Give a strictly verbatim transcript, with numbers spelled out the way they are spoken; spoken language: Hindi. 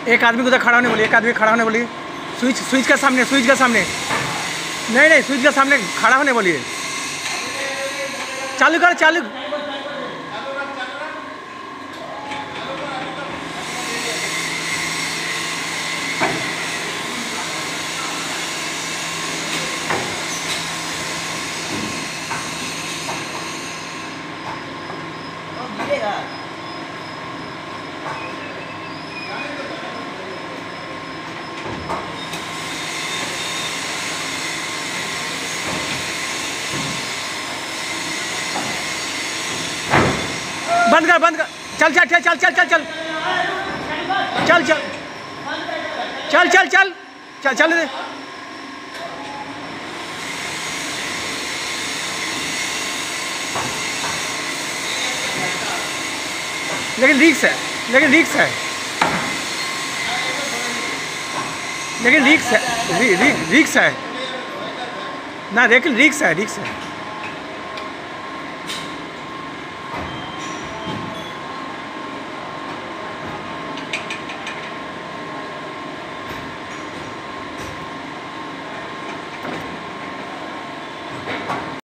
एक आदमी को उधर खड़ा होने बोलिए, एक आदमी खड़ा होने बोलिए। स्विच स्विच के सामने, स्विच के सामने, नहीं नहीं स्विच के सामने खड़ा होने बोलिए। चालू कर, चालू। बंद कर, बंद कर। चल चल चल चल चल चल चल चल चल चल चल चल चल चल दे। लेकिन रिक्स है, लेकिन रिक्स है, लेकिन रिक्स है, रिक्स है ना, लेकिन रिक्स है, रिक्स है।